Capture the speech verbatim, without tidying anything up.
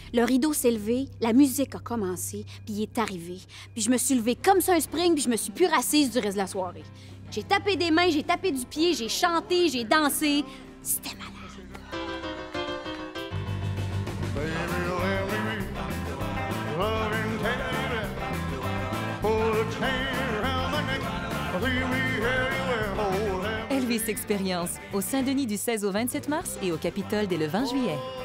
Le rideau s'est levé, la musique a commencé, puis il est arrivé. Puis je me suis levée comme ça un spring, puis je me suis plus rassise du reste de la soirée. J'ai tapé des mains, j'ai tapé du pied, j'ai chanté, j'ai dansé. C'était malade. Elvis Experience, au Saint-Denis du seize au vingt-sept mars et au Capitole dès le vingt juillet.